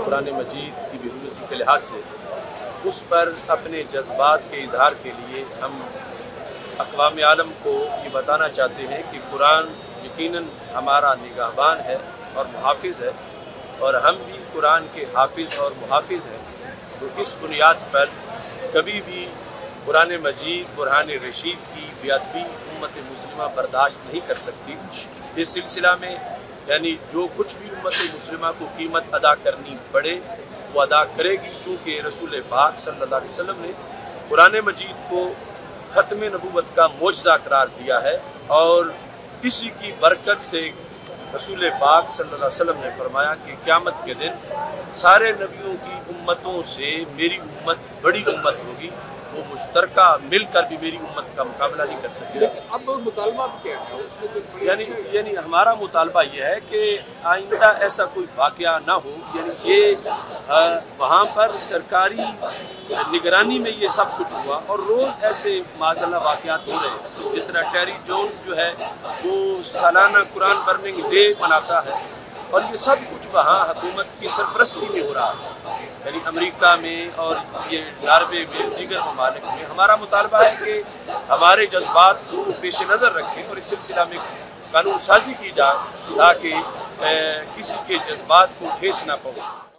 कुरान मजीद की बेरुज़ी के लिहाज से उस पर अपने जज्बात के इजहार के लिए हम अक़वाम आलम को ये बताना चाहते हैं कि कुरान यकीनन हमारा निगाहबान है और मुहाफ़िज़ है, और हम भी कुरान के हाफिज़ और मुहाफ़िज़ हैं। तो इस बुनियाद पर कभी भी कुरान मजीद बुरहान रशीद की बेअदबी उम्मत मुस्लिमा बर्दाश्त नहीं कर सकती। इस सिलसिला में यानी जो कुछ भी उम्मत मुस्लिमा को कीमत अदा करनी पड़े वो अदा करेगी, चूँकि रसूल पाक सल्लल्लाहु अलैहि वसल्लम ने कुरान मजीद को ख़त्म नबूवत का मोजज़ा करार दिया है, और इसी की बरकत से रसूल पाक सल्लल्लाहु अलैहि वसल्लम ने फरमाया कि क़यामत के दिन सारे नबियों की उम्मतों से मेरी उम्मत बड़ी उम्मत होगी, वो मुश्तरका मिलकर भी मेरी उम्मत का मुकाबला नहीं कर सकेगा। अब मुतालबा क्या है उसमें कुछ यानी हमारा मुतालबा ये है कि आइंदा ऐसा कोई वाक़या ना हो, यानी ये वहाँ पर सरकारी निगरानी में ये सब कुछ हुआ और रोज़ ऐसे माज़अल्लाह वाक़यात हो रहे हैं। जिस तरह टेरी जोन्स जो है वो सालाना कुरान बर्निंग डे मनाता है, और ये सब कुछ वहाँ हुकूमत की सरपरस्ती में हो रहा है, यानी अमेरिका में और ये नार्वे में दीगर ममालिक में। हमारा मुतालबा है कि हमारे जज्बात को पेश नज़र रखें और इस सिलसिला में कानून साजी की जाए ताकि किसी के जज्बात को ठेस ना पहुँचे।